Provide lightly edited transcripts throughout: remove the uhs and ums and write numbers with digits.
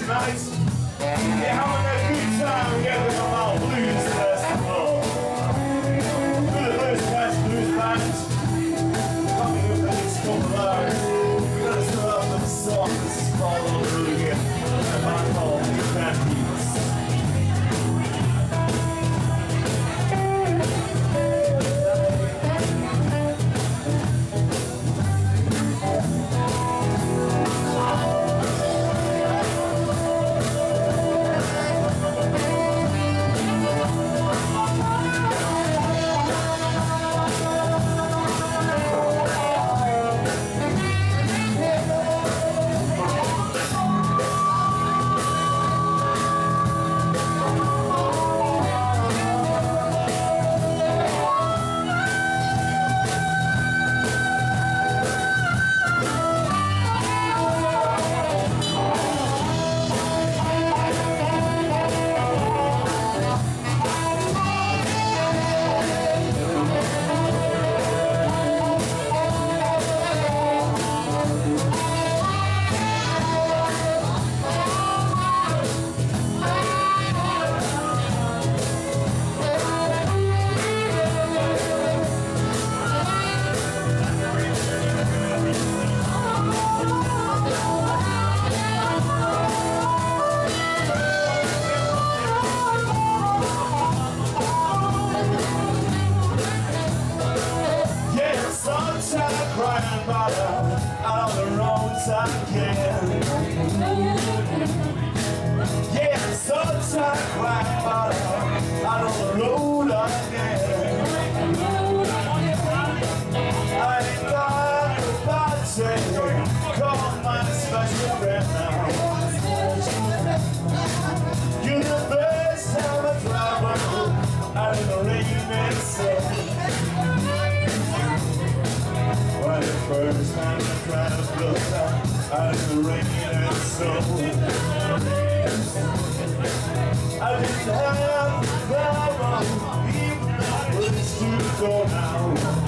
tonight. You're having a good time here with our Blues Festival. We're the Bluez Katz Blues Band. Coming with the next couple of hours. We're going to start off with a song. This is called All Through Again. A band called Bluez Katz Blues. Crying about out on the roadside again. Yeah, so tired crying about out on the road again. I ain't got nobody saying, call my special friend now. You're the best time I travel out in the rain and sun. The first time I tried to blow out in the rain and snow, I didn't have the power, even words to go now.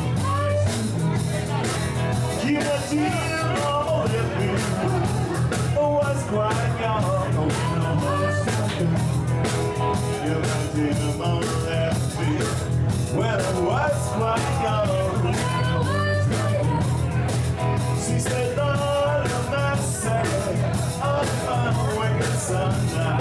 You didn't know that me, I was quite young. You didn't know that me, when I was quite young. She said, Lord, I'm not sad, I'm waking sun now.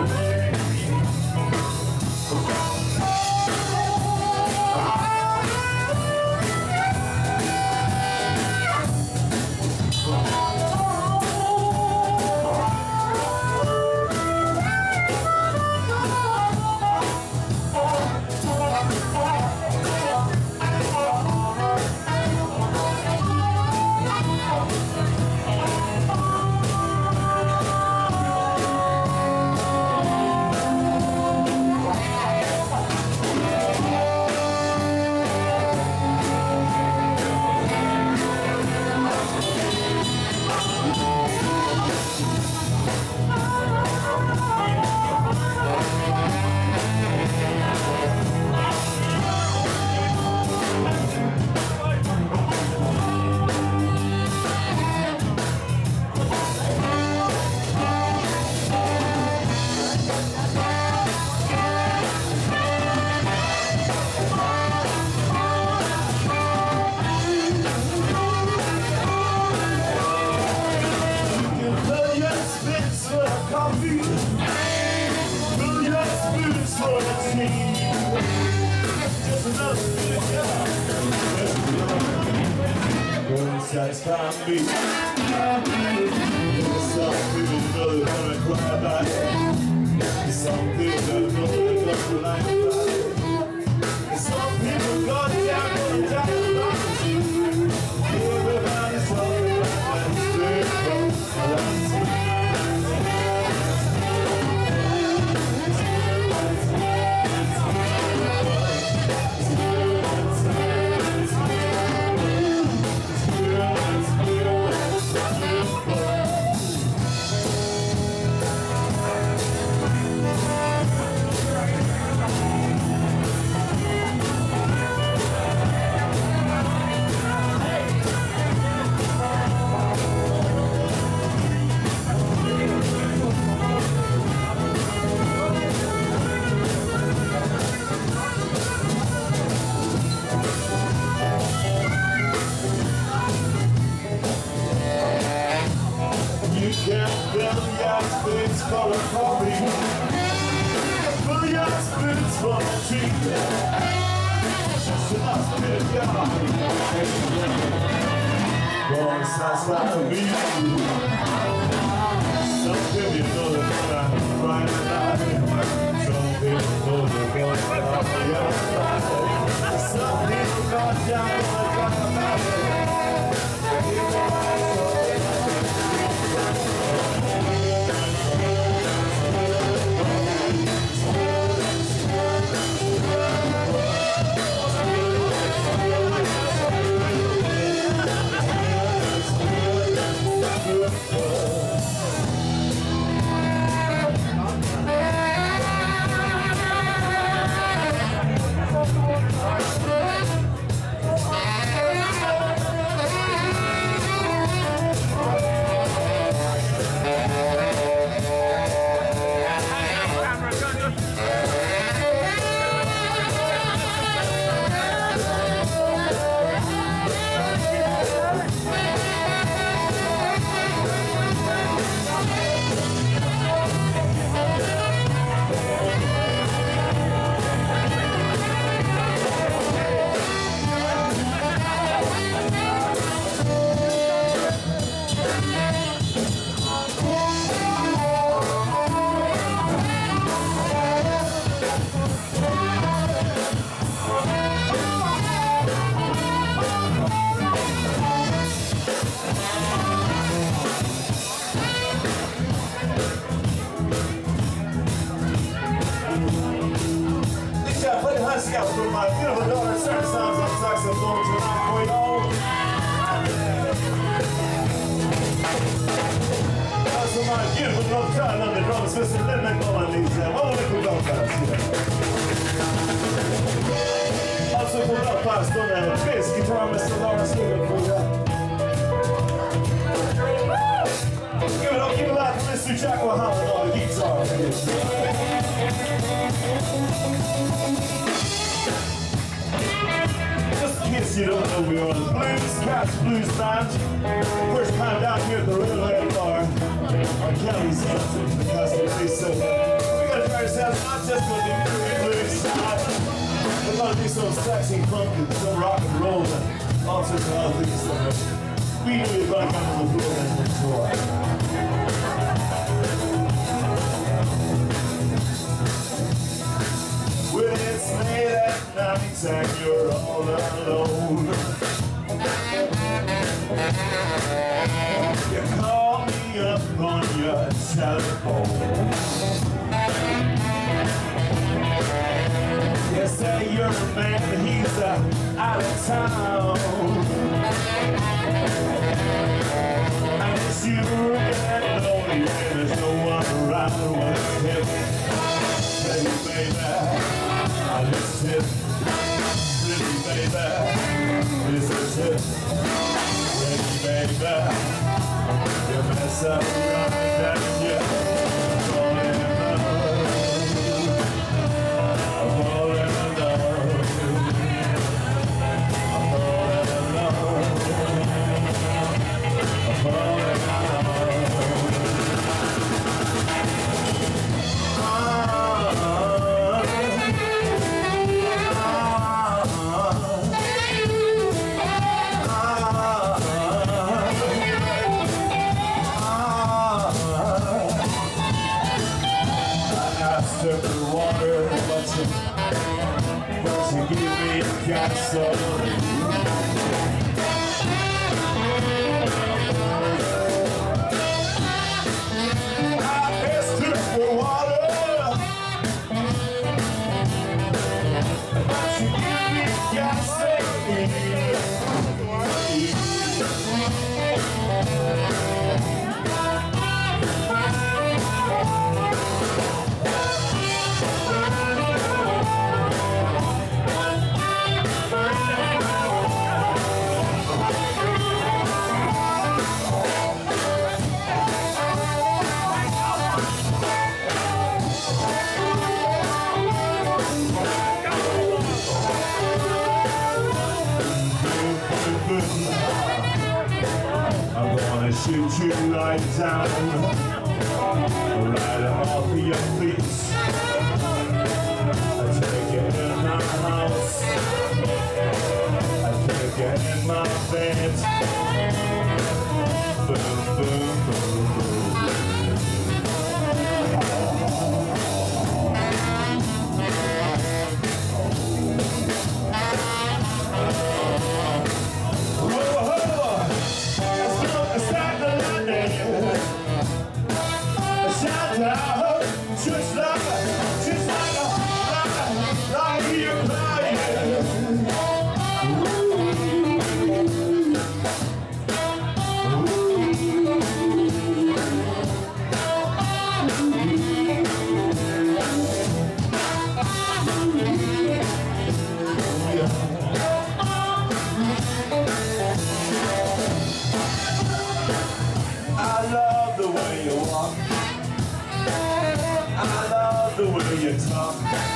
Just can be. Some people know they're gonna cry about it. Some people know they're gonna lie about it. Some people got down gonna die about it. Everybody's talking about that straight from for a coffee. Bluez boots for a tea. Just a nice bit of yarn. Boys, that's like me. Some people know the time right now. Some people know the going down the other side. Some people got down on the drop about it. For my beautiful daughter, Sarah sounds on saxophone tonight, also my beautiful love child on the drums, Mr. Lynn McMullen, these wonderful love guys. Also for Belfast on the bass guitar, Mr. Lawrence Stewart for you. Give it up, give it loud for Mr. Jack Wahala on the guitar. Just in case you don't know, we are the Bluez Katz Blues Band. First time down here at the Railhead Bar on Kelly's because of this. So we gotta try ourselves, not just going to be blues, we're going to do some sexy funk and some rock and roll and all sorts of other things. So we knew we were going to come to the floor and enjoy. When it's late at night and you're all alone, you call me up on your telephone. You say you're a man, but he's out of town. And it's you get lonely and there's no one around with him. Baby, I miss him. Pretty baby, this is it. Pretty baby, you mess up right and you fall in love. I'm all in love. I'm all in love. I'm all in love. The water, but you give me a gasoline. I asked her for water, but you give me a gasoline. I'm gonna shoot you right down. Right off of your feet. I take you in my house. I take you in my bed. Boom, boom, boom, boom. Just like you're crying. I love the way you walk. I love the way you talk.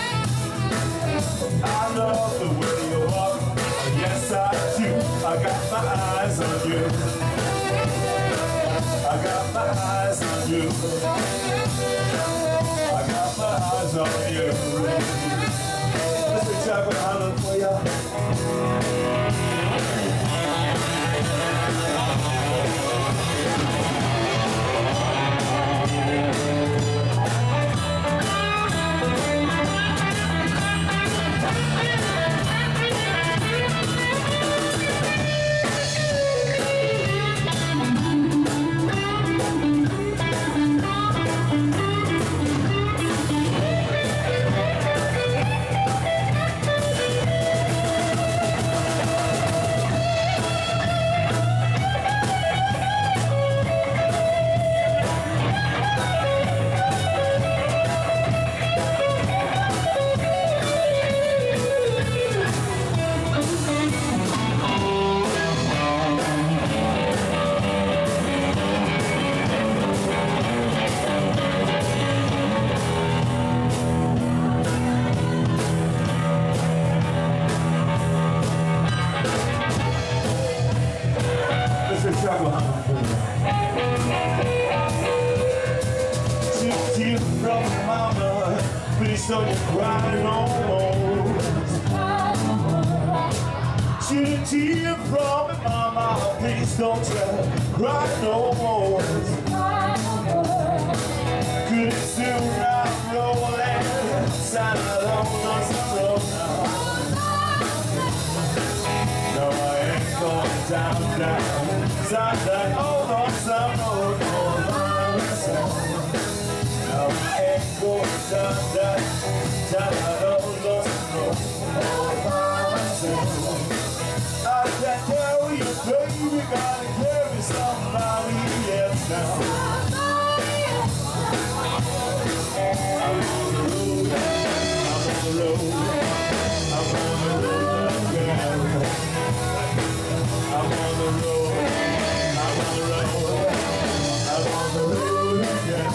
I love the way you walk. Yes, I do. I got my eyes on you. I got my eyes on you. I got my eyes on you. Mr. Chapel, I look for you. Tears from mama, please don't you cry no more. Tears from me, mama, please don't you cry no more. Good and soon I'm rolling, side alone on some road now. No, I ain't going down, side that hold on some road for myself. No, I ain't going down, side that hold on some road for myself. I can't carry you, baby, gotta carry somebody else now. I'm on the road, I'm on the road again. I'm on the road, I'm on the road, I'm on the road again.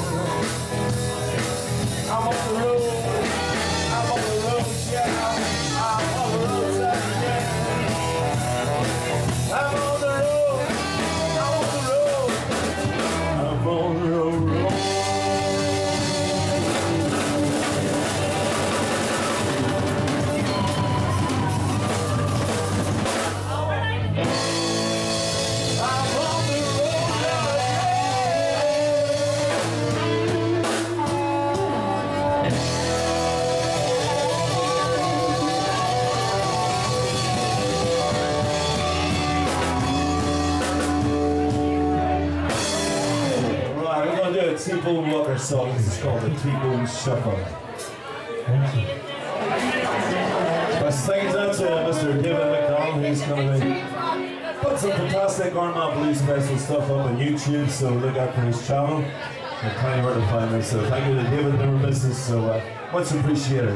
I'm on the road, I'm on the road, yeah, I'm on the road again. I'm on the road, I'm on the road, I'm on the road. T-Bone Walker song. This is called the T-Bone Shuffle. Best thanks out to Mr. David McDonald. He's going to put some fantastic Armagh Blues Festival stuff up on YouTube, so look out for his channel. And plenty where to find him. So thank you to David, never missed this, so much appreciated.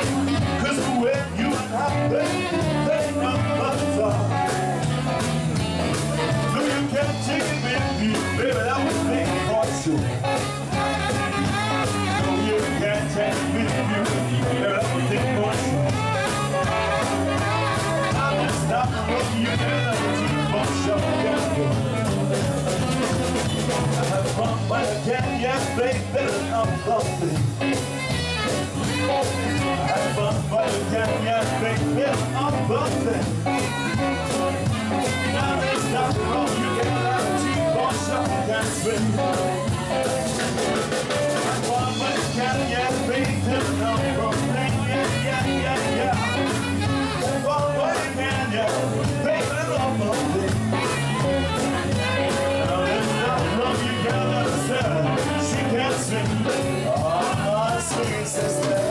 'Cause when you and I play, they know what's up. No, you can't take it with you, baby, that was big for sure. No, you can't take it with you, baby, that was big for sure. I'm just stopping what you can let you for sure. I have fun when I can, yes, baby, I'm lovely. I have fun when I can, yes, baby, I'm lovely. Now there's nothing wrong, you can let you for sure, can swim. I have fun when I can, yes, baby, I'm lovely. Yeah, yeah, yeah. I have fun when I can, yes, baby, I'm lovely. She can't sing, oh, sweet sister.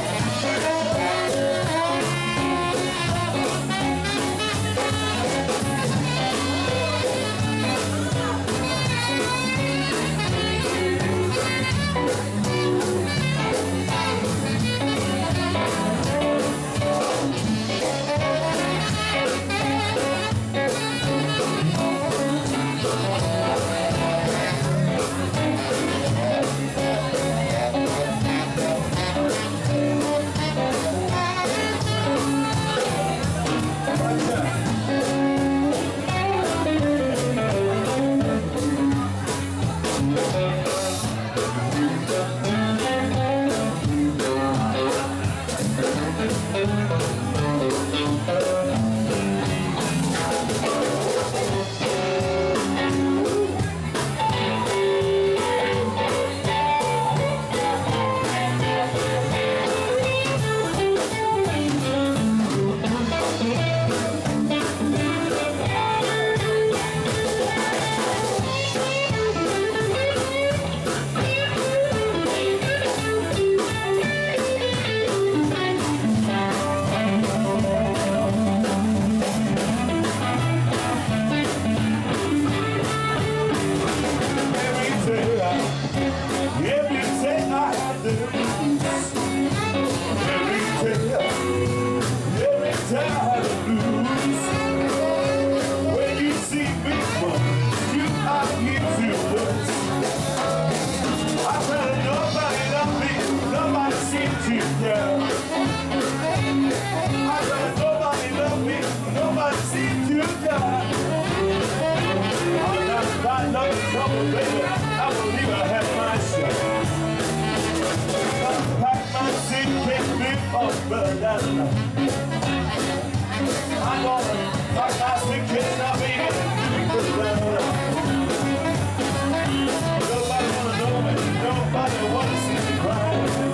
I'm gonna fuck my sick kids now, baby. Nobody wanna know me. Nobody wanna see me cry.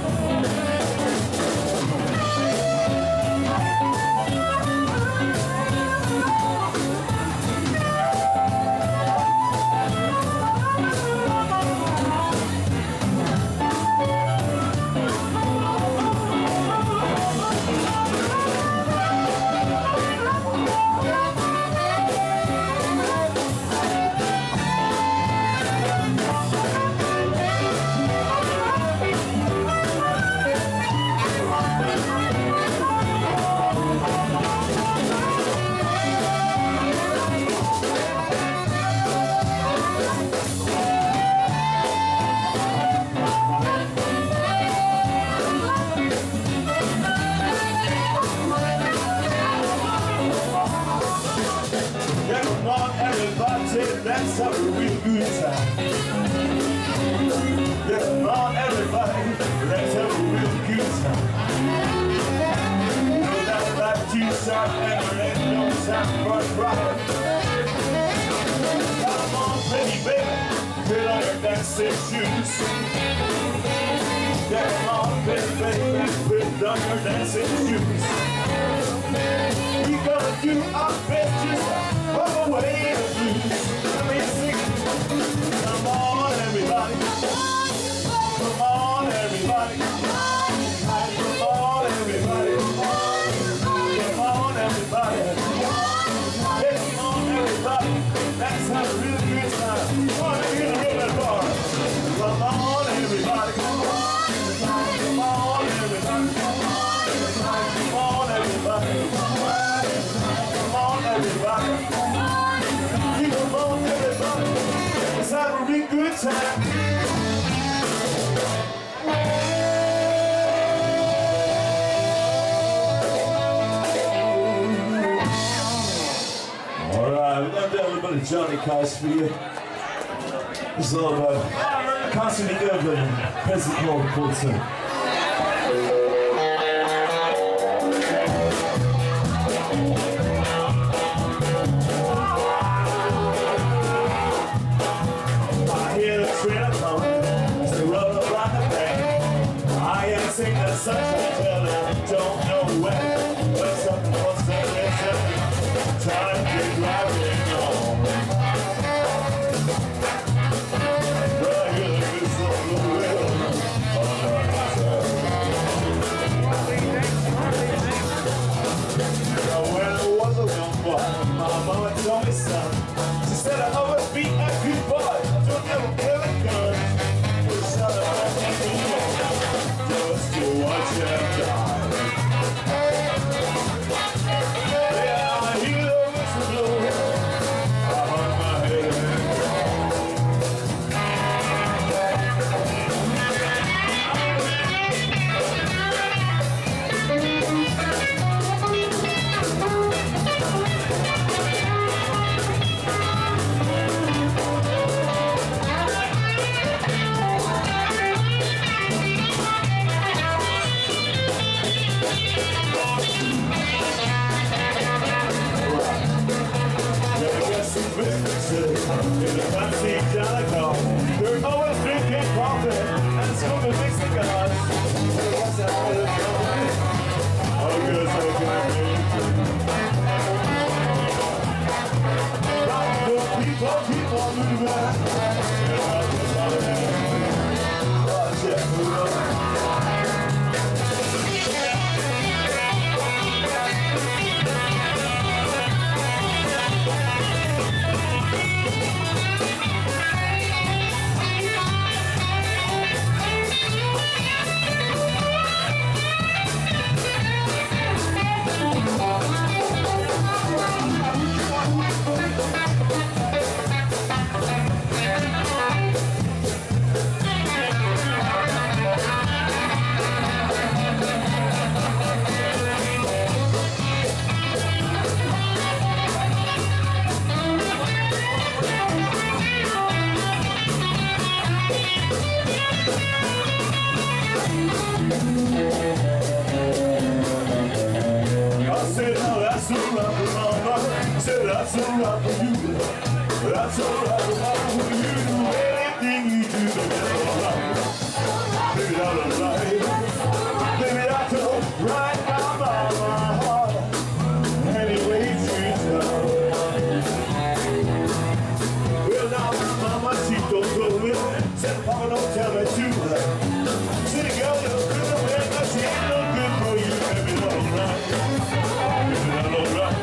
Let's have a real good time. Yeah, come on everybody, let's have a real good time. No doubt that T-shirt and there ain't no time for a ride. Come on pretty baby, put on your dancing shoes. Yeah, come on pretty baby, put on your dancing shoes. We gonna do our best just run away the blues. Come on everybody, come on everybody, come on everybody, come on everybody, come on everybody, let's have a real good time. Come on in the ribbon bar. Come on everybody, come on everybody, come on everybody. time. Alright, we're going to do a little bit of Johnny Cash for you. It's a little bit constantly Dublin and President Paul Portsmouth. Sing the sunshine till I don't know when. But something was there, time to driving on. But I hear the good soul of the wheel on the when I was a young boy, my mama told me, son, she said I always be a good boy, don't never kill a gun. Wish I just to watch them die. Yeah, I hear the whistle blow. I hung my head in the fancy Jalico, they're always drinking coffee and smoking big cigars. What's that all about? Oh, good, so good. People moving. Oh, shit, move on. That's alright for you. That's alright for you. Anything you do, baby, that's alright. Baby, that's alright. Baby, that's alright now by my heart. Anyway, you know. Well, now my mama, she don't go with me. Said, Papa, don't tell me to. City girl, you're good to me, but she ain't no good for you. Baby, that's alright. Baby, that's alright.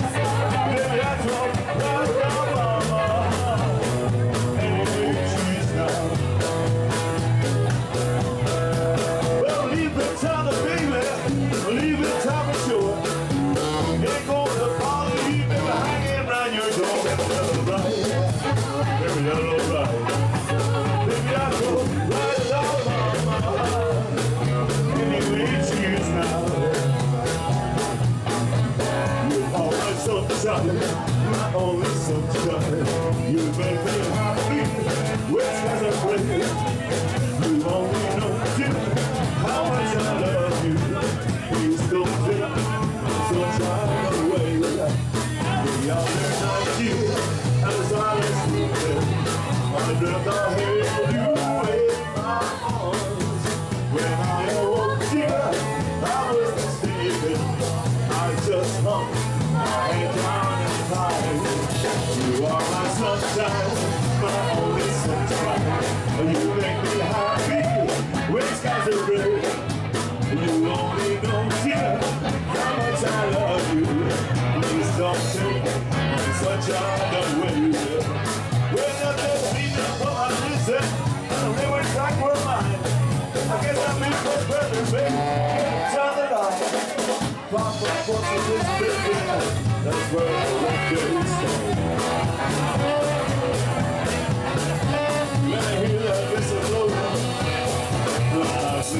My only sunshine, you make me happy. Which has a break? You only know how much I love you. Please don't take sunshine away. The other night you, as I was sleeping, I dreamt I held you in my arms. When I awoke you, I was mistaken. I just hung my head down and cried. You are my sunshine, my only sunshine. You make me happy when skies are gray. You only know, dear, how much I love you. Please don't take my sunshine away. When I just need to put my listen, and they were like we're mine. I guess I'm in for better, baby. Turn the light. Papa, what's this baby? That's where I want to stay.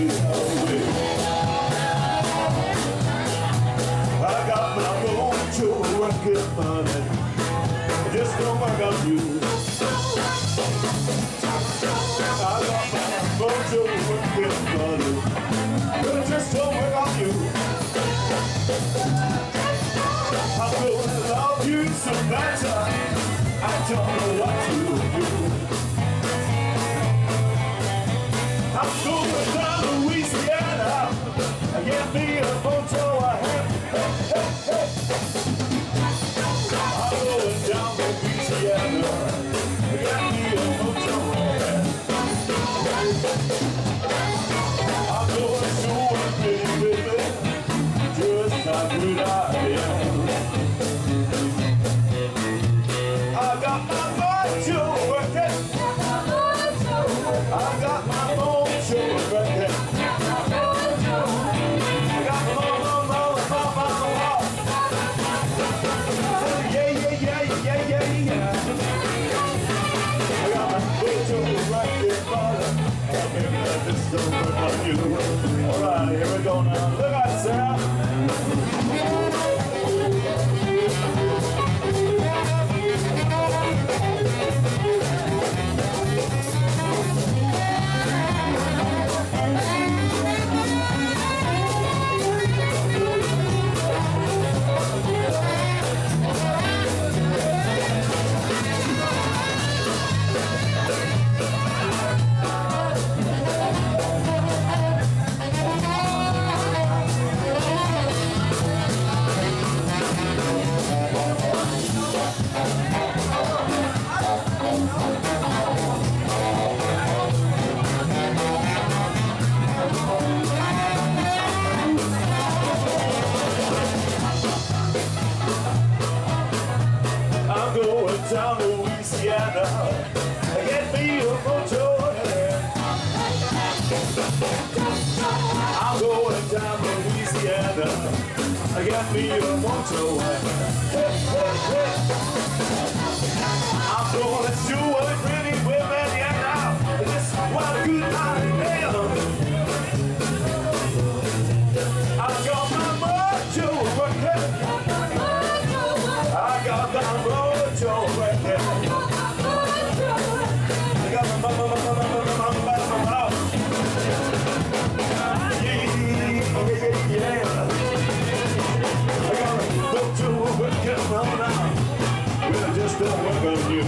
days away. I got my mojo working money, just don't work on you. I got my mojo working money, but it just don't work on you. I'm gonna love you so better, I don't know what to do. I'm going down to Louisiana, get me a mojo I have. I'm going down to Louisiana, get me a mojo I have. I'm going to work, baby, just how good I am. I got my mojo working. I got my mojo working. I got my yeah. I got my mojo working, brother. Maybe I just don't work on you. All right, here we go now. Look out, Sarah. Down to Louisiana, get me a mojo. I'm going down to Louisiana, get me a mojo. I'm going to show the pretty women, yeah, now. This is what a good night am. I've got my mojo working. I got my mojo working. I got my yeah. I got my mojo working on now. Well, I just don't work on you.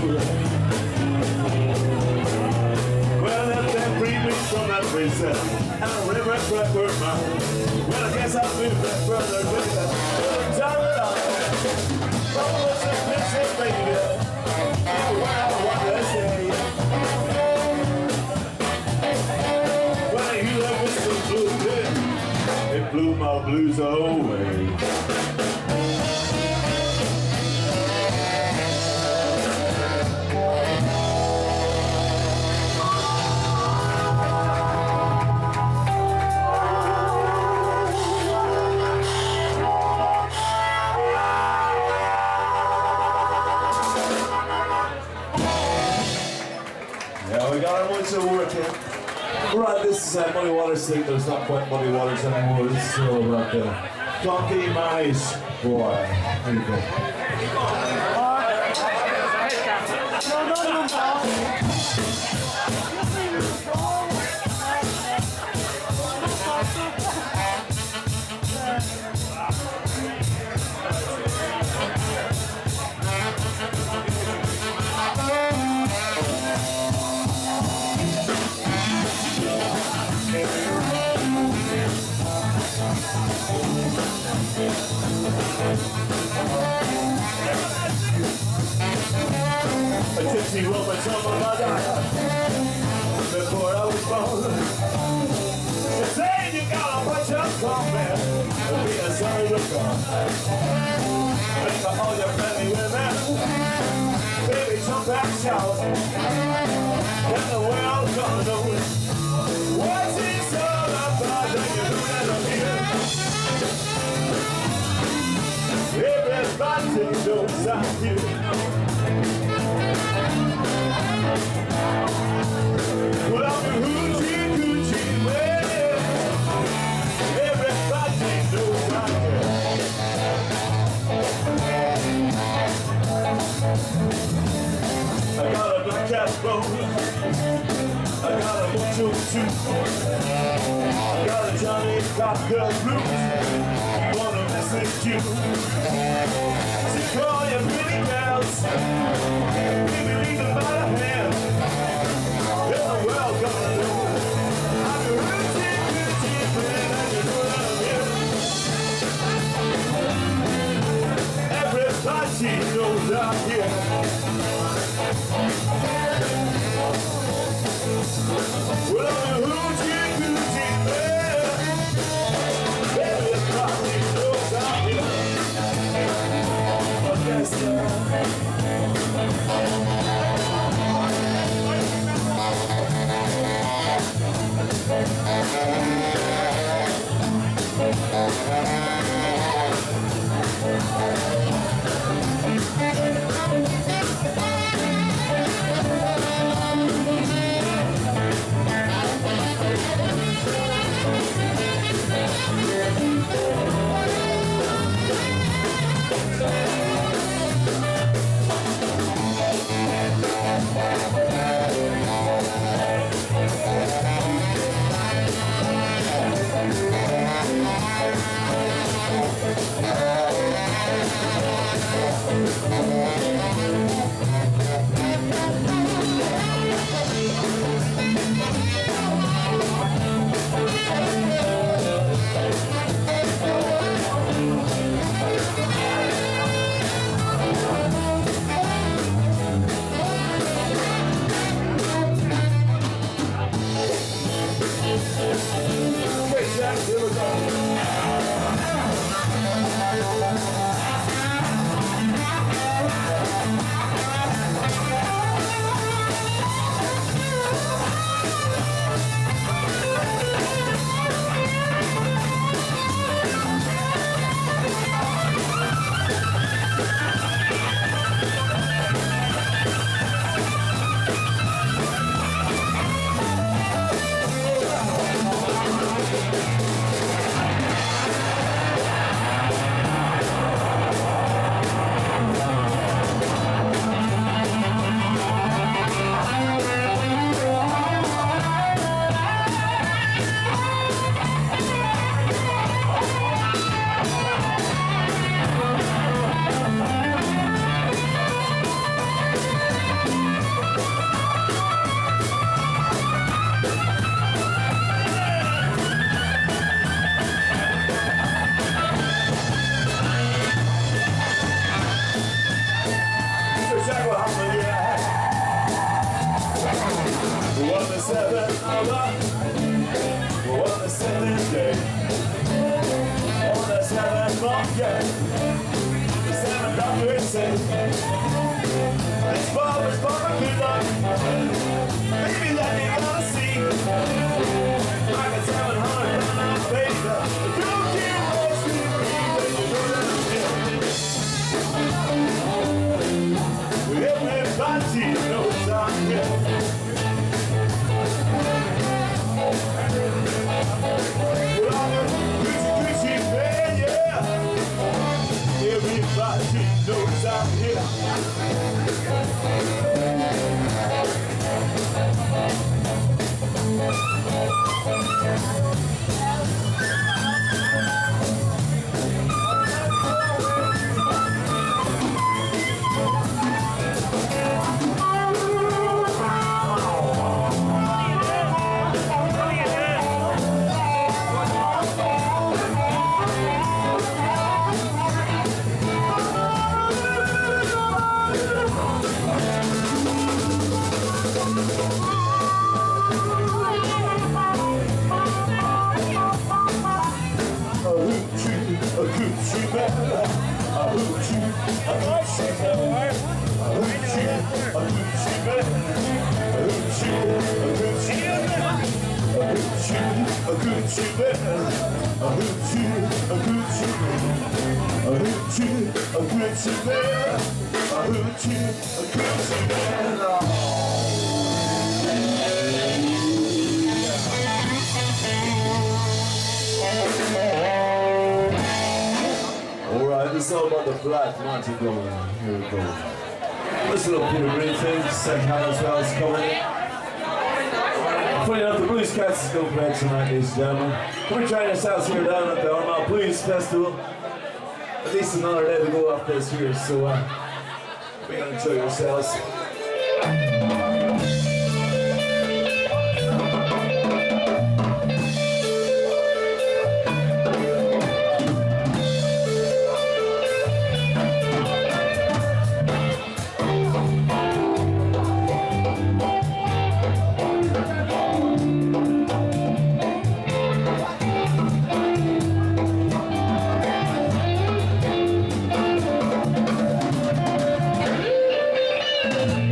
Well, let them free me from that princess and a river track for mine. Well, I guess I'll be that brother with that. Time it on. Oh, it's a missing baby. What I want to say. When you left with some blues, it blew my blues away. Yeah, we got our voice working. Right, this is Muddy Waters thing, but it's not quite Muddy Waters anymore. This is still about the Donkey Manny's boy. There you go. A gypsy woman told my mother before I was born. She said you gotta watch out, come man, and be a sorry look on. Think for all your friendly women, baby, jump back, shout. And the world gonna know what's this all about that you do that up here. Everybody knows I'm here. Well, I'm a hoochie coochie, well, too. Got a Johnny Cocker blues. Wanna message you. So call your pretty girls. Maybe leave them by the hand. You're the world gonna know. I'm your routine, man, and you know that I'm here. Everybody knows I'm here. Well, I'm a hoochie coochie man. Everybody knows I'm here. But yes, It's all about the black magic going on. Here we go. Listen up, Peter Greenfield, second hand as well as coming in. Funny enough, the Bluez Katz is going to play tonight, ladies and gentlemen. Come and try yourselves here down at the Armagh Blues Festival. At least another day to go off this here, so we're going to enjoy yourselves. Thank you.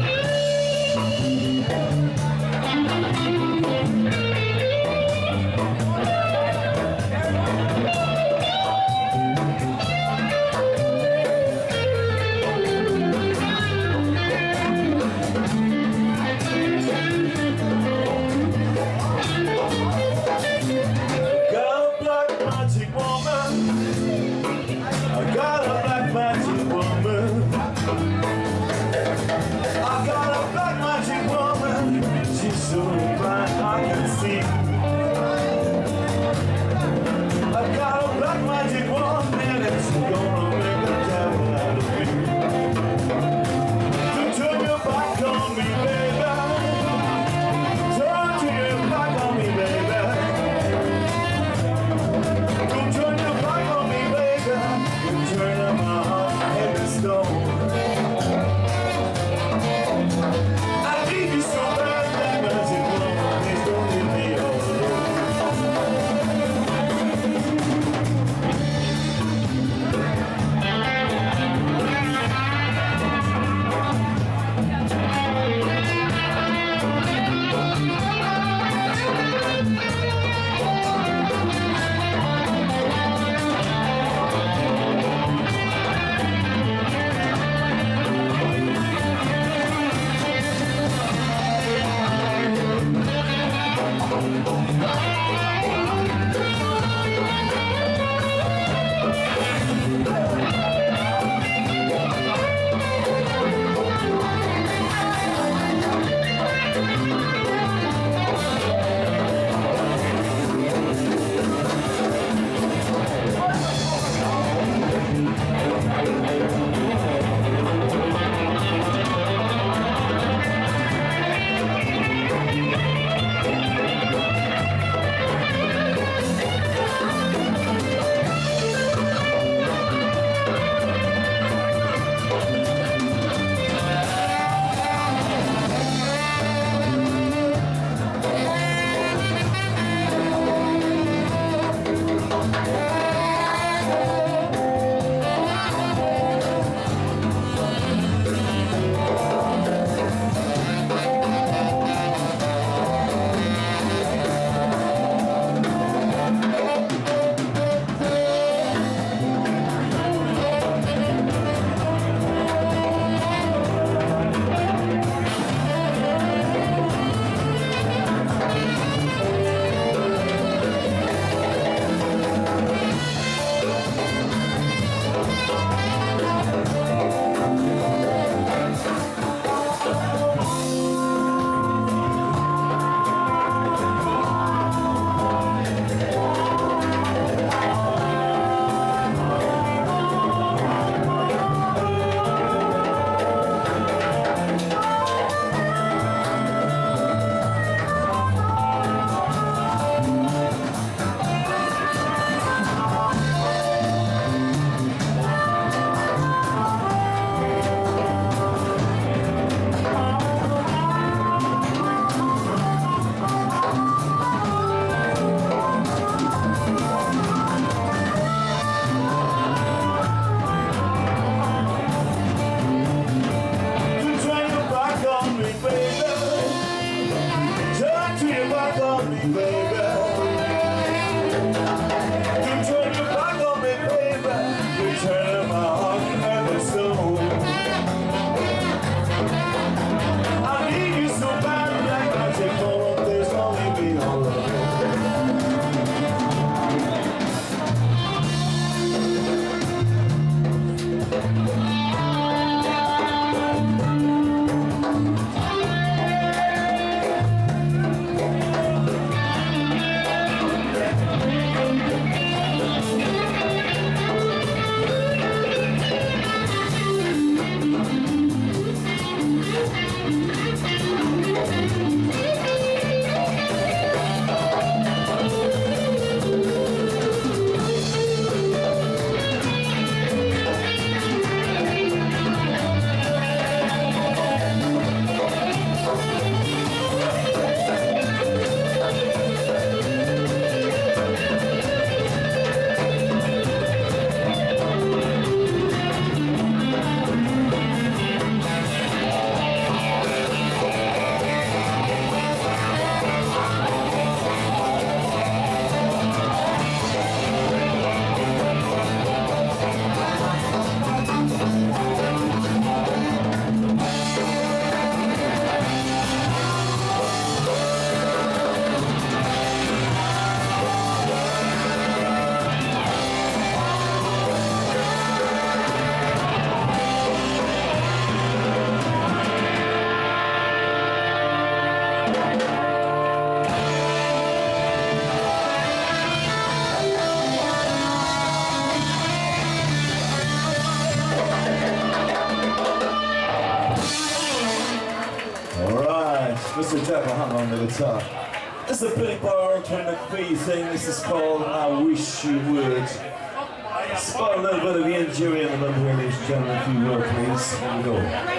Mr. Jack hung on the guitar. This is a Billy Barr, Tony McPhee thing. This is called I Wish You Would. Spot a little bit of Ian Jury in the middle here, ladies and gentlemen, if you will, please. Here we go.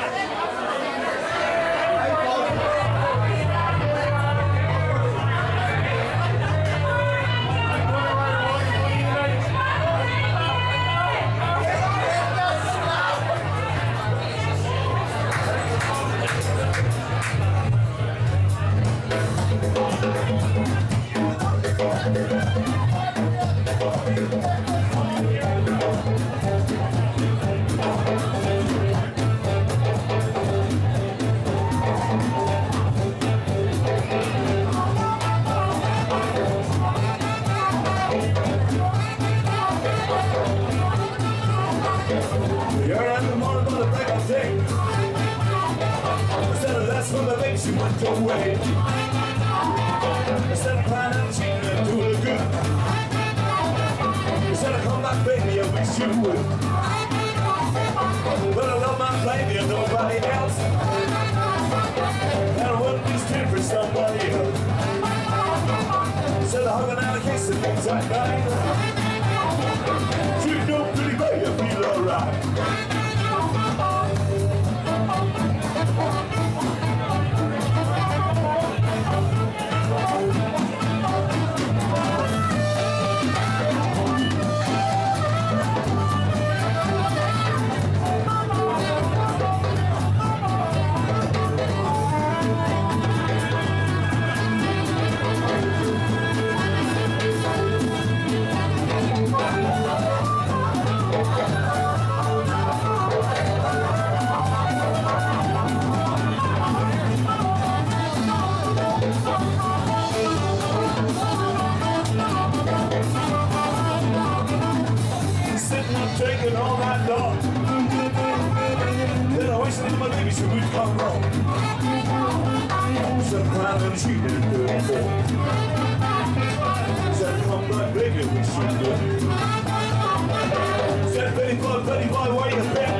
She went away. Instead of crying out, she didn't do it good. Instead of come back, baby, I wish you would. But I love my baby and nobody else. And I wouldn't be still for somebody else. Instead of hugging out a case of things at night. You know, pretty baby, I feel alright. Taking all night long. Then I wish that my baby she would come home. Some crying and she didn't do it for. Said come back baby, we should do it. Said Betty boy, where you been?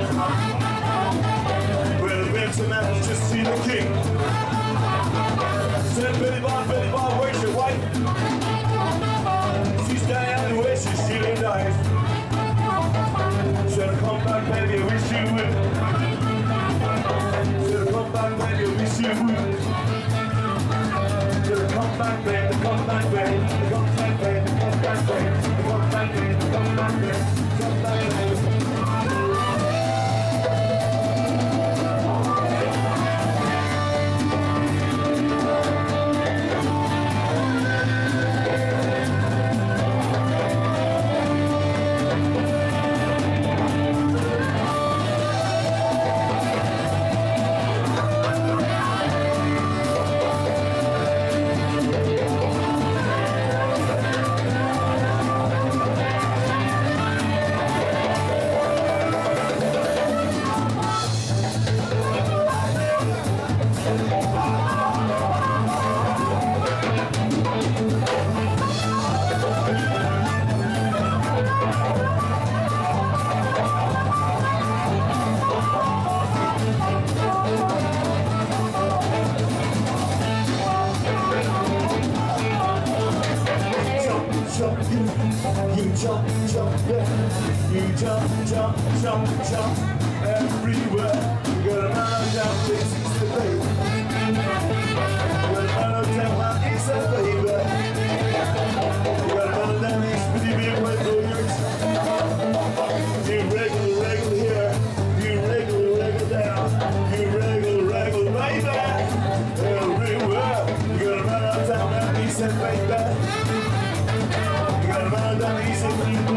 Well, the been tonight, just see the king. Said Betty boy, where's your wife? She's dying out the way, she's stealing knives. Should've come back, baby, I wish you would. Should've come back, baby, I wish you would. Should've come back, baby, come back, baby, come back, baby, come back, baby, come back, baby, come back, baby, come back, baby. You jump, yeah. You jump everywhere. You gotta run out down places to play. You gotta run out down my east side, baby. You gotta run down these pretty big white boogers. You regular here. You regular down. You regular, baby. Everywhere. You gotta run out down that east side, baby. Down easy, baby. You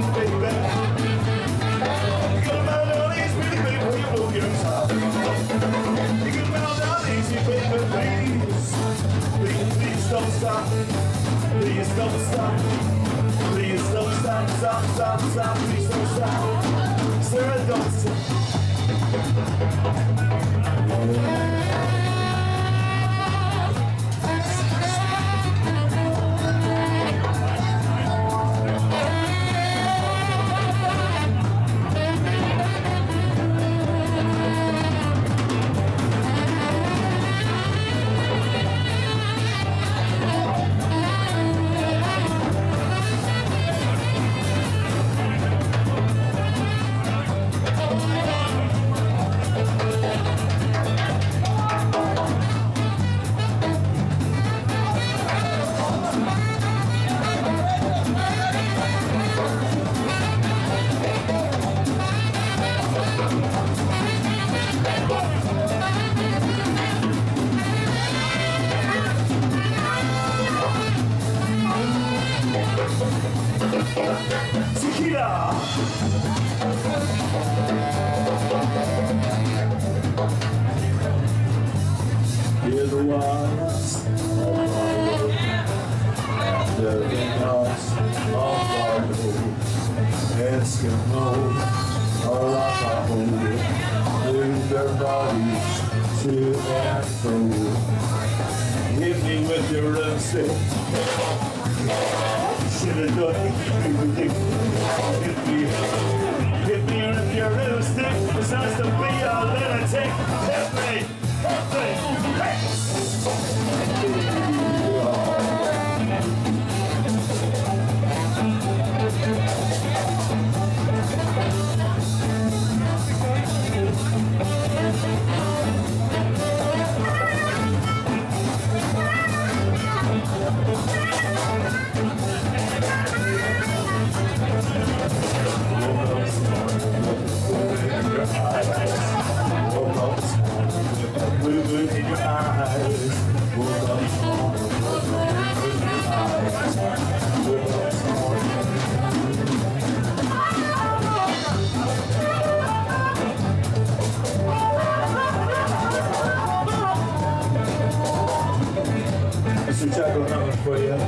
can bow down easy, baby, where you know you're top. You can bow down easy, baby, please. Please don't stop. Please don't stop. Please don't stop, stop. Please don't stop. Sir, don't stop. to and fro. Hit me with your rhythm stick. Should've done everything. Hit me with your rhythm stick. This has to be a lunatic. Hit me, hey! Mr. Jackal, another for you.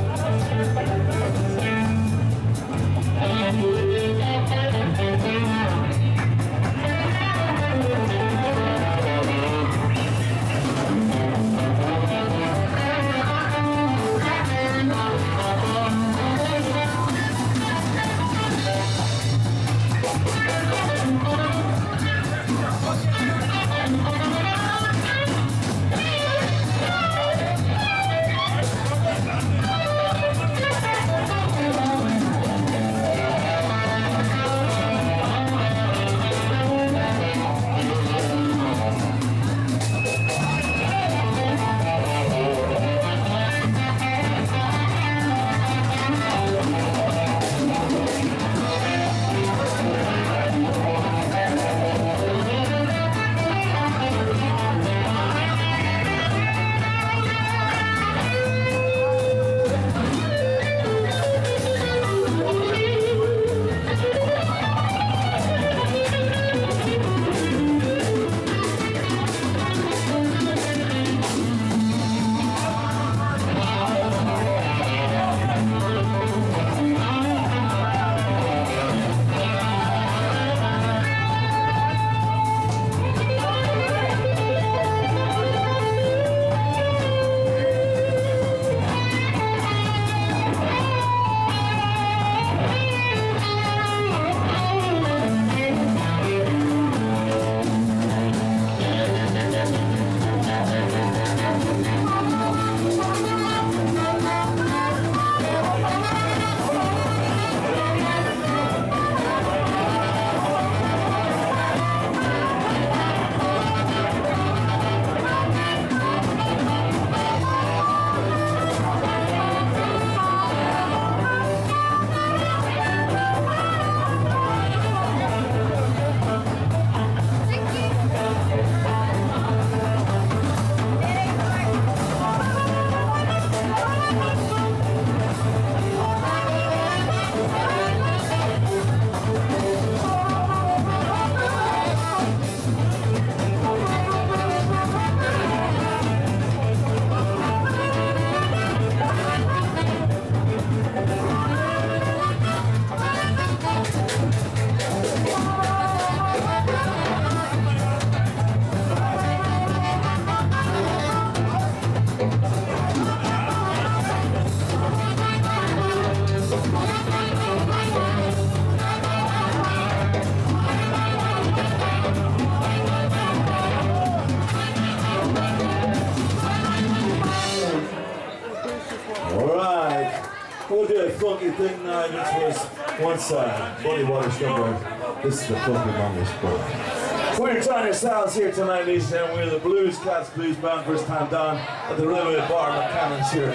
We'll do a funky thing now. This was once Buddy Waters number. This is the funky longest book. We're enjoying ourselves here tonight, ladies and gentlemen. We're the Bluez Katz Blues Band, first time down at the Railway Bar in Cannons here.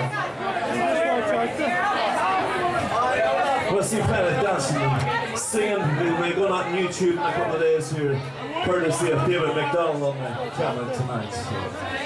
We'll see plenty of dancing and singing. We're going on YouTube in a couple of days here, courtesy of David McDonald on the camera tonight. So.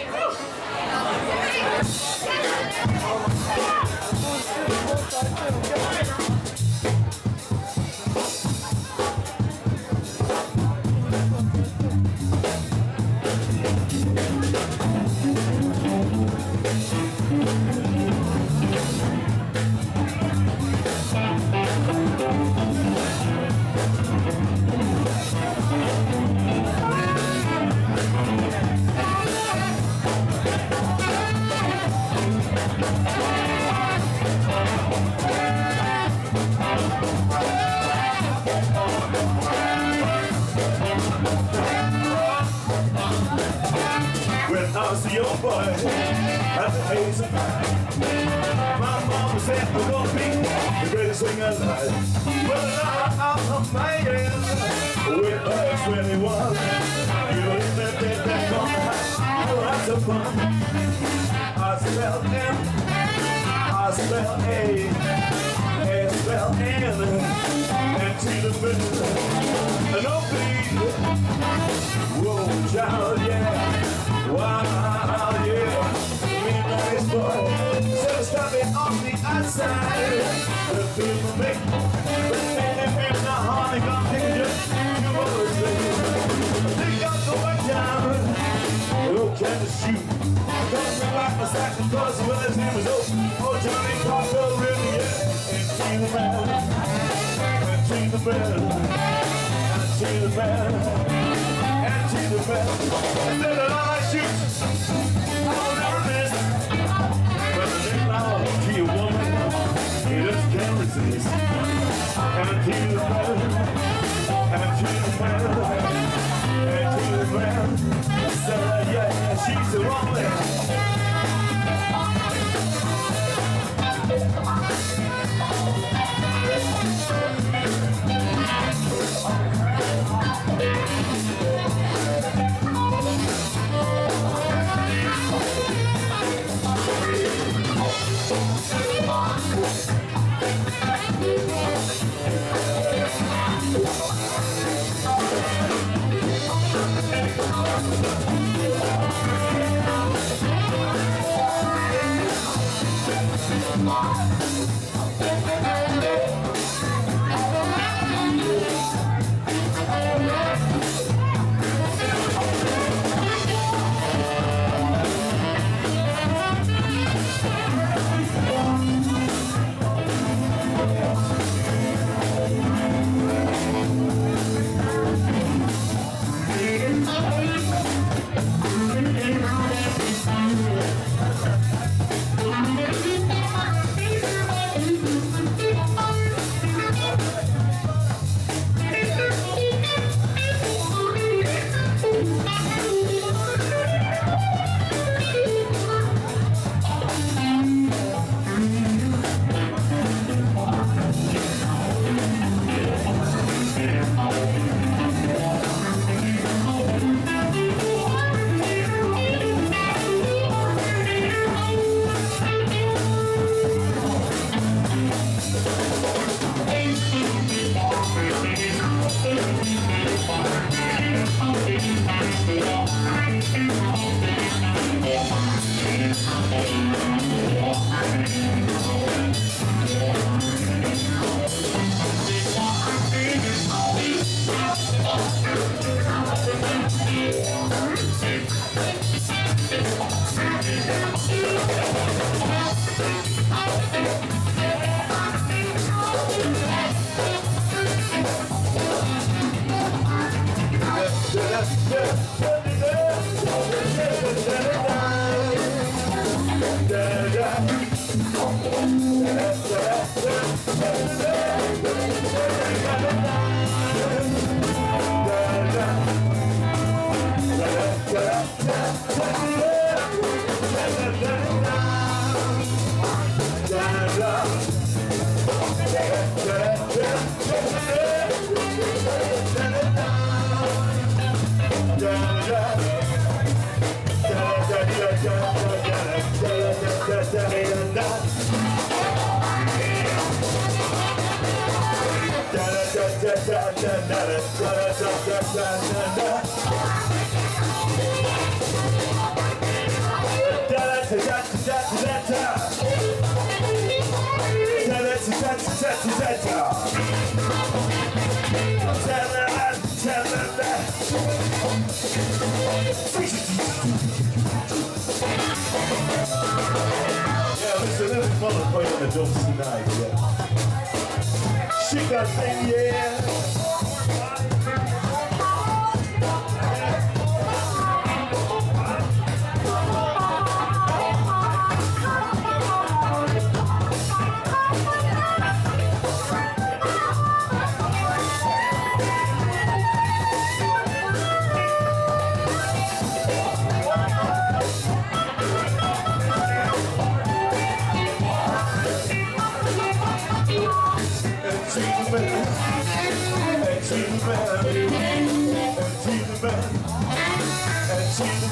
When I was a young boy at the age of 9, my mama said we're gonna be the greatest thing alive. But now I'm a man with 21. You know that come oh, that's so fun. I spell M, I spell A, and spell N, and to the middle, and no B. Whoa, child, yeah. Wow, yeah, me nice boy. So stop it on the outside. The people make, but they not hard. They got pictures. You always say, they got the white down. Oh, can the shoot? Don't bring back my sack and cross when his name was oh, Johnny Carter, really, yeah. And see the man, and see the man, and see the man, and see the man. And then I shoot. I'll never miss. But the name now to your woman, he just can't resist. And to the man, and to the man, and to the man. So yeah, she's a woman.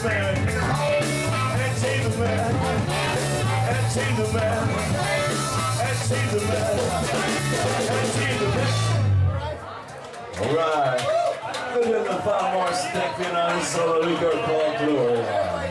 saying, entertainment, entertainment, entertainment, entertainment. All right. We're going to find more stinking on this solo record called Bluez.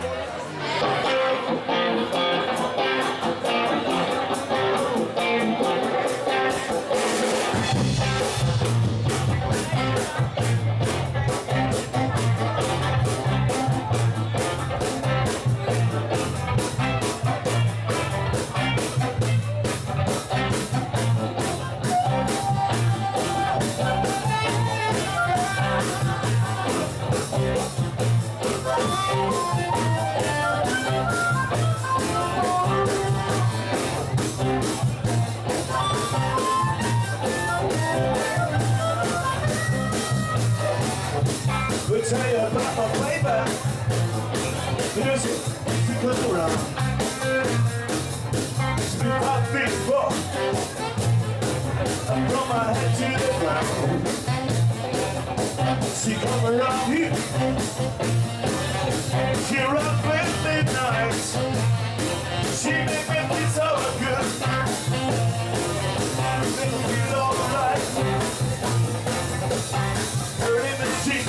We'll tell you about my playback. Music, she comes around. Speak up, big rock. From my head to the ground. She come around here. She rock with midnight. She make me feel so good. Make me feel alright. Her in the sheet.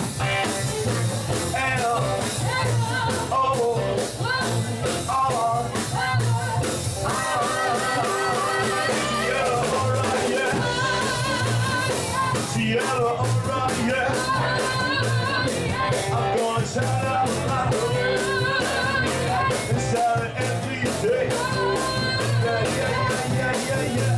I'm gonna shout out loud and shout it every day. Yeah, yeah, yeah, yeah, yeah,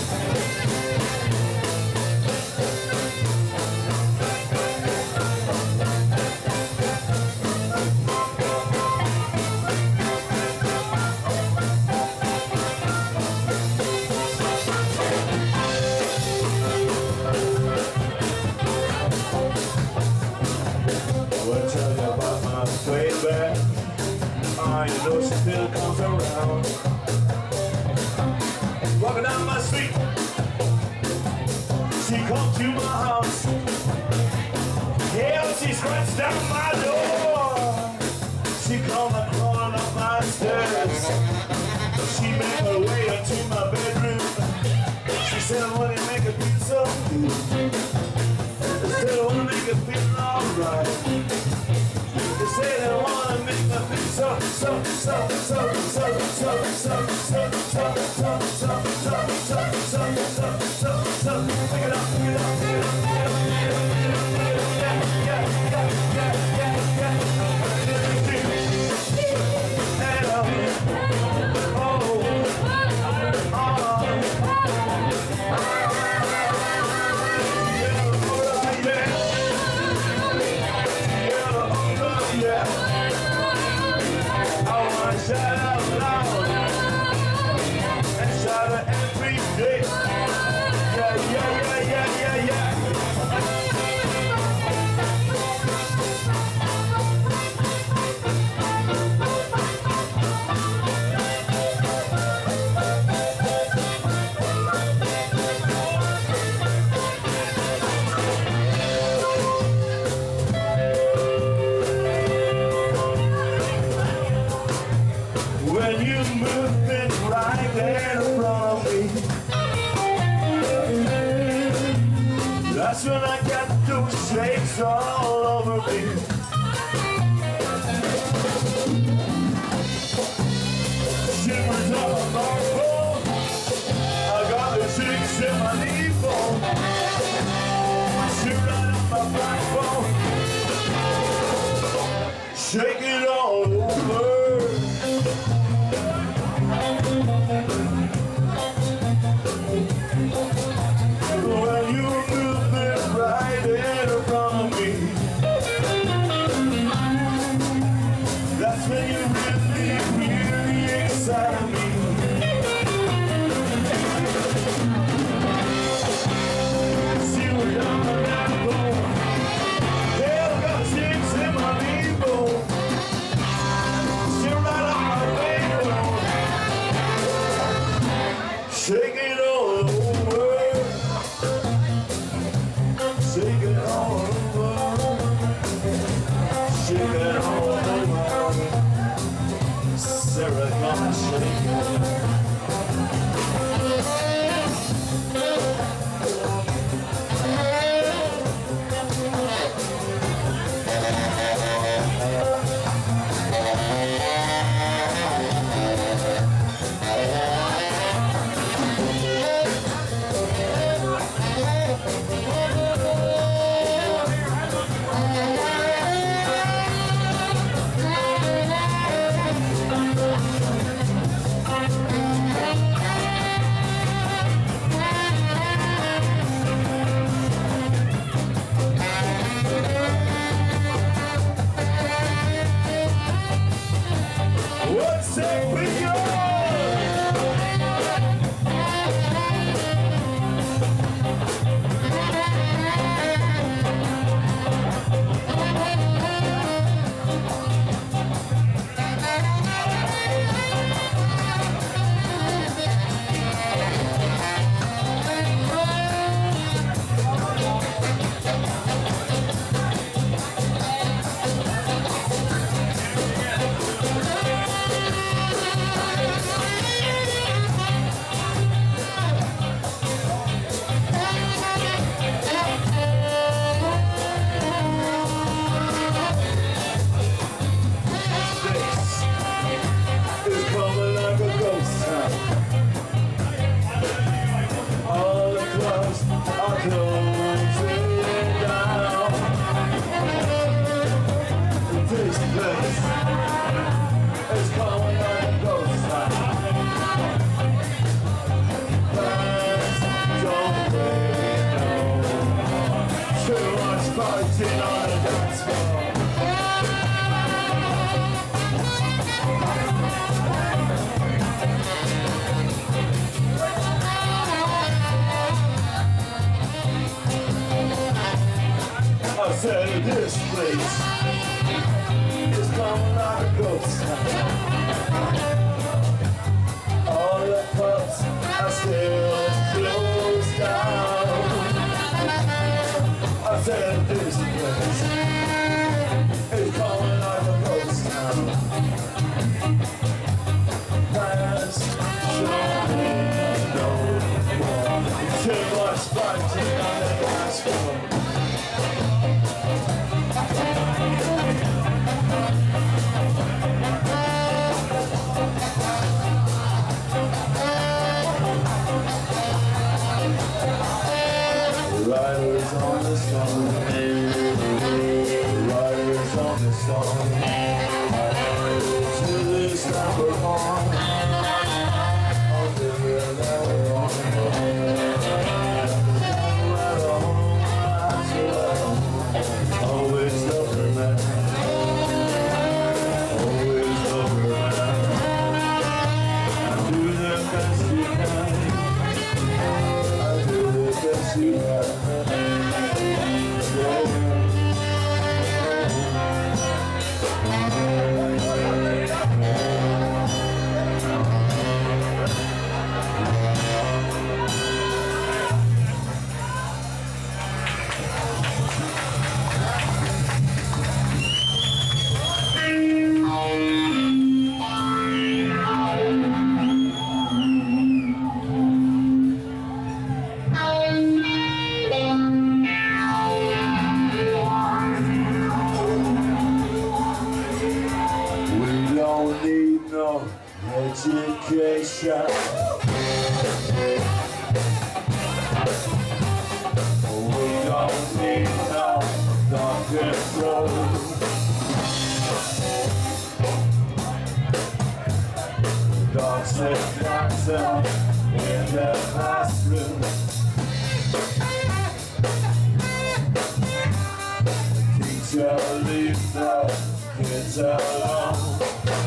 We'll tell you about my playback. You know she still comes around. Walking down my street, she come to my house. Yeah, she scratched down my door. She come crawling up my stairs. She made her way into my bedroom. She said, I want to make it feel so good. They said, I want to make it feel alright. They say they wanna make me feel so, so, so, so, so, so, so, so, so, so, so, so, so, so, so, pick it up, pick it up, pick it up, shout out loud and shout it every day. Yeah, yeah, yeah, yeah, yeah, yeah. When you move it right there in front of me, that's when I get those shakes all over me. Shivers up my bone, I got the shakes in my knee bone. Shiver right up my backbone, shake it all over. When you move it right in front of me, on the dance floor. I said this place is coming like a ghost town. All the pubs are still closed down. I said this place is coming like a ghost town. Plans no more. Too much fighting on the dance floor. Riders on the storm, riders on the storm, till this number on, I'll give you another always love her man, always love her man. I do the best you can, I do the best you can. Education. We don't need no dark control. Dogs and dancing in the classroom. Teacher, leave the kids alone.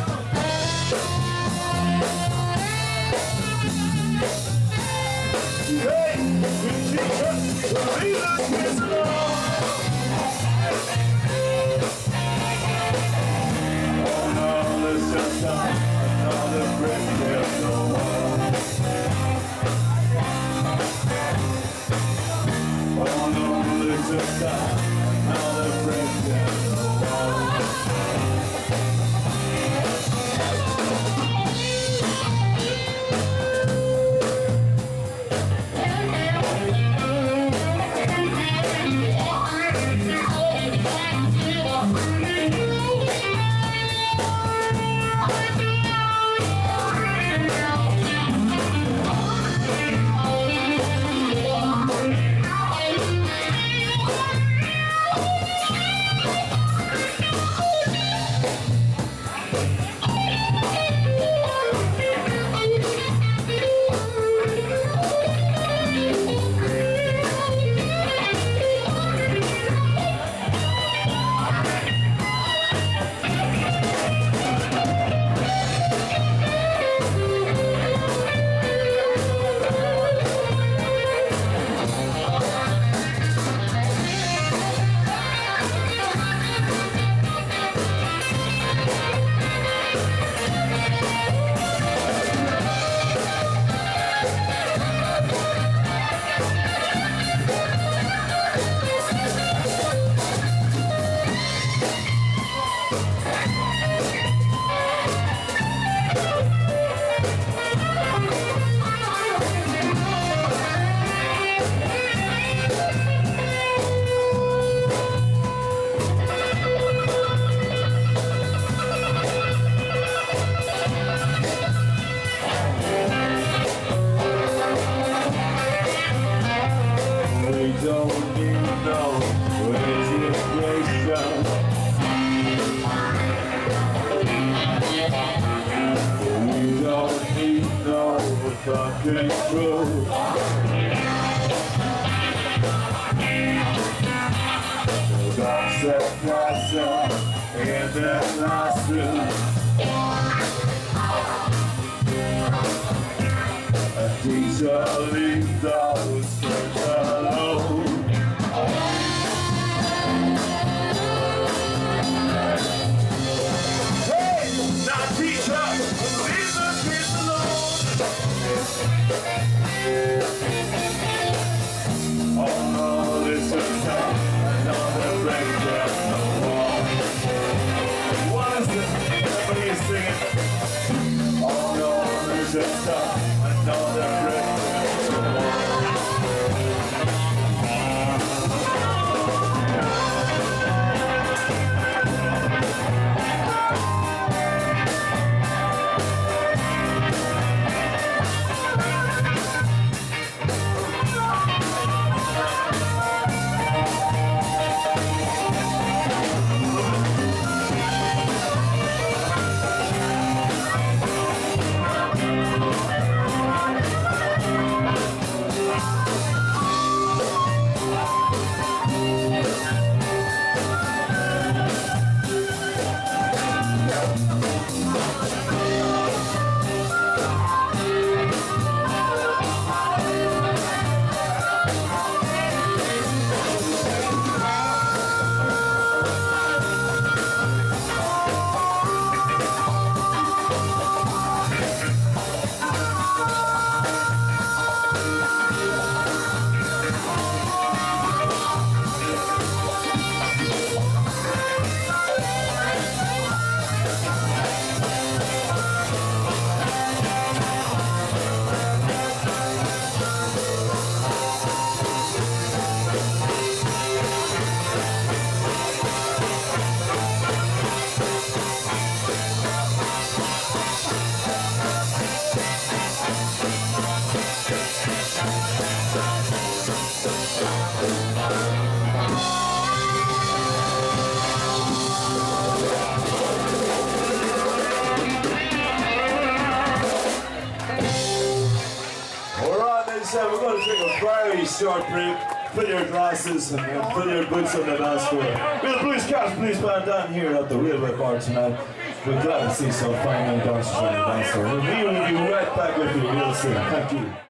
fucking true. That's the plaza in the classroom. A teacher leaves those kids alone. Hey, now teacher, leave the kids alone. Oh no, this is another breakdown. What is it? Everybody is singing. Oh no, this is another breakdown. We're going to take a very short break. Fill your glasses and fill your boots on the dance floor. We're the Bluez Katz Blues Band down here at the Railway Bar tonight. We're glad to see some fine young dancers on the dance floor. We will be right back with you real soon. Thank you.